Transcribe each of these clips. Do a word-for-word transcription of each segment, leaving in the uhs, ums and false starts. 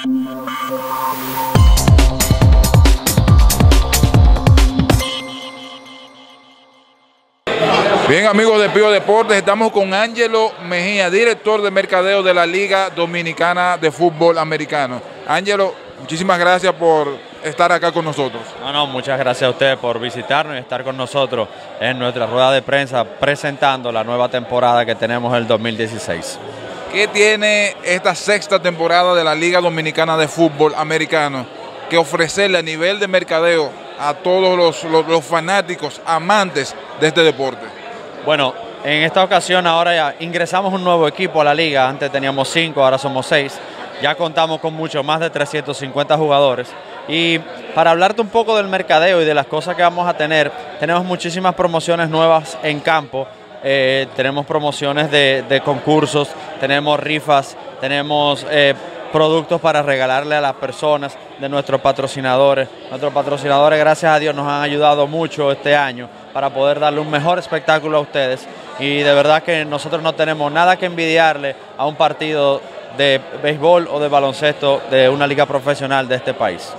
Bien, amigos de Pío Deportes, estamos con Ángelo Mejía, director de mercadeo de la Liga Dominicana de Fútbol Americano. Ángelo, muchísimas gracias por estar acá con nosotros. No, no, muchas gracias a ustedes por visitarnos y estar con nosotros en nuestra rueda de prensa presentando la nueva temporada que tenemos el dos mil dieciséis. ¿Qué tiene esta sexta temporada de la Liga Dominicana de Fútbol Americano que ofrecerle a nivel de mercadeo a todos los, los, los fanáticos, amantes de este deporte? Bueno, en esta ocasión ahora ya ingresamos un nuevo equipo a la liga. Antes teníamos cinco, ahora somos seis. Ya contamos con mucho más de trescientos cincuenta jugadores. Y para hablarte un poco del mercadeo y de las cosas que vamos a tener, tenemos muchísimas promociones nuevas en campo. Eh, tenemos promociones de, de concursos, tenemos rifas, tenemos eh, productos para regalarle a las personas de nuestros patrocinadores. Nuestros patrocinadores, gracias a Dios, nos han ayudado mucho este año para poder darle un mejor espectáculo a ustedes. Y de verdad que nosotros no tenemos nada que envidiarle a un partido de béisbol o de baloncesto de una liga profesional de este país.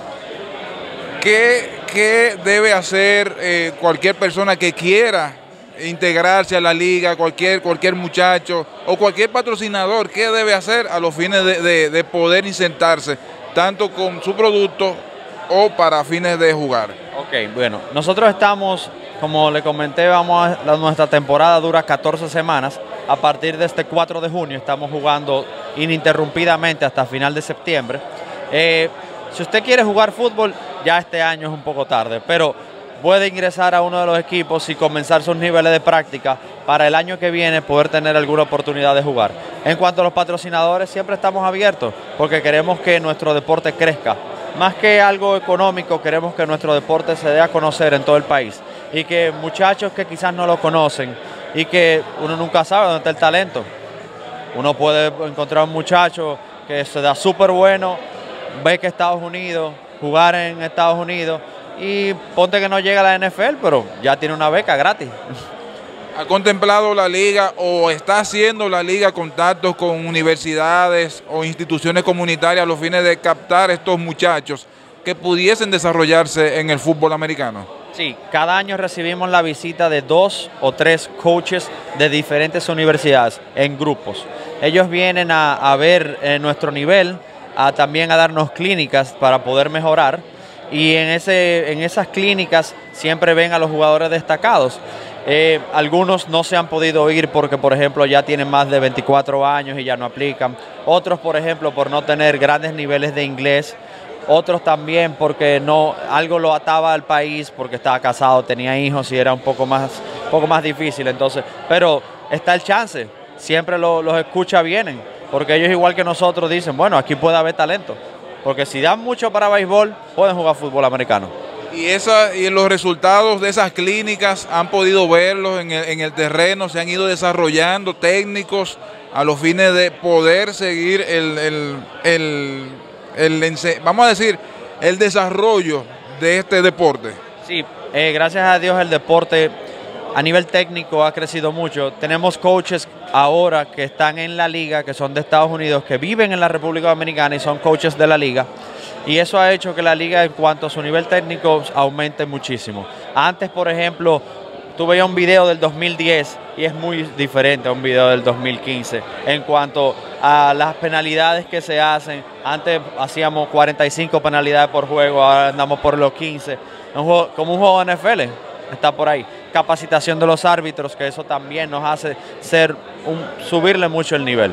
¿Qué, qué debe hacer eh, cualquier persona que quiera integrarse a la liga, cualquier, cualquier muchacho o cualquier patrocinador? ¿Qué debe hacer a los fines de, de, de poder insertarse tanto con su producto o para fines de jugar? Ok, bueno, nosotros estamos, como le comenté, vamos a, nuestra temporada dura catorce semanas. A partir de este cuatro de junio estamos jugando ininterrumpidamente hasta final de septiembre. Eh, si usted quiere jugar fútbol, ya este año es un poco tarde, pero puede ingresar a uno de los equipos y comenzar sus niveles de práctica para el año que viene poder tener alguna oportunidad de jugar. En cuanto a los patrocinadores, siempre estamos abiertos porque queremos que nuestro deporte crezca. Más que algo económico, queremos que nuestro deporte se dé a conocer en todo el país y que muchachos que quizás no lo conocen y que uno nunca sabe dónde está el talento. Uno puede encontrar un muchacho que se da súper bueno, ve que Estados Unidos, jugar en Estados Unidos, y ponte que no llega a la N F L, pero ya tiene una beca gratis. ¿Ha contemplado la liga o está haciendo la liga contactos con universidades o instituciones comunitarias a los fines de captar estos muchachos que pudiesen desarrollarse en el fútbol americano? Sí, cada año recibimos la visita de dos o tres coaches de diferentes universidades en grupos. Ellos vienen a, a ver eh, nuestro nivel, a, también a darnos clínicas para poder mejorar. Y en, ese, en esas clínicas siempre ven a los jugadores destacados. Eh, algunos no se han podido ir porque, por ejemplo, ya tienen más de veinticuatro años y ya no aplican. Otros, por ejemplo, por no tener grandes niveles de inglés. Otros también porque no, algo lo ataba al país, porque estaba casado, tenía hijos y era un poco más, poco más difícil. Entonces, pero está el chance. Siempre lo, los escucha vienen, porque ellos, igual que nosotros, dicen, bueno, aquí puede haber talento. Porque si dan mucho para béisbol, pueden jugar fútbol americano. ¿Y, esa, y los resultados de esas clínicas han podido verlos en el, en el terreno? ¿Se han ido desarrollando técnicos a los fines de poder seguir el, el, el, el, el vamos a decir, el desarrollo de este deporte? Sí, eh, gracias a Dios el deporte a nivel técnico ha crecido mucho. Tenemos coaches ahora que están en la liga, que son de Estados Unidos, que viven en la República Dominicana y son coaches de la liga. Y eso ha hecho que la liga, en cuanto a su nivel técnico, aumente muchísimo. Antes, por ejemplo, tú veías un video del dos mil diez y es muy diferente a un video del dos mil quince. En cuanto a las penalidades que se hacen, antes hacíamos cuarenta y cinco penalidades por juego, ahora andamos por los quince. Un juego, como un juego de N F L, está por ahí. Capacitación de los árbitros, que eso también nos hace ser un, subirle mucho el nivel.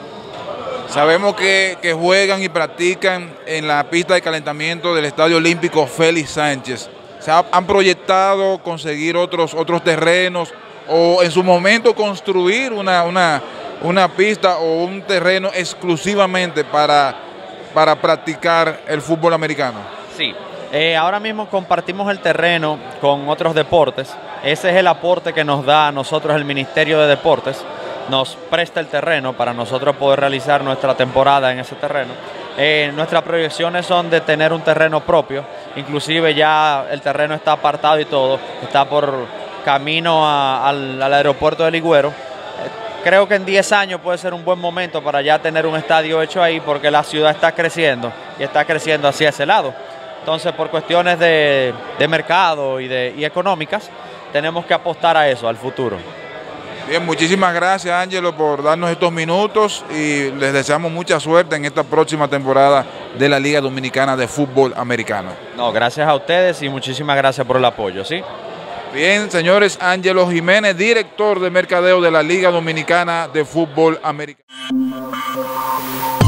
Sabemos que, que juegan y practican en la pista de calentamiento del Estadio Olímpico Félix Sánchez. ¿Se ha, han proyectado conseguir otros, otros terrenos o en su momento construir una, una, una pista o un terreno exclusivamente para, para practicar el fútbol americano? Sí. Eh, ahora mismo compartimos el terreno con otros deportes. Ese es el aporte que nos da a nosotros el Ministerio de Deportes. Nos presta el terreno para nosotros poder realizar nuestra temporada en ese terreno. Eh, nuestras proyecciones son de tener un terreno propio. Inclusive ya el terreno está apartado y todo. Está por camino a, al, al aeropuerto de Ligüero. creo que en diez años puede ser un buen momento para ya tener un estadio hecho ahí, porque la ciudad está creciendo y está creciendo hacia ese lado. Entonces, por cuestiones de, de mercado y, de, y económicas, tenemos que apostar a eso, al futuro. Bien, muchísimas gracias, Ángelo, por darnos estos minutos y les deseamos mucha suerte en esta próxima temporada de la Liga Dominicana de Fútbol Americano. No, gracias a ustedes y muchísimas gracias por el apoyo, ¿sí? Bien, señores, Ángelo Jiménez, director de mercadeo de la Liga Dominicana de Fútbol Americano.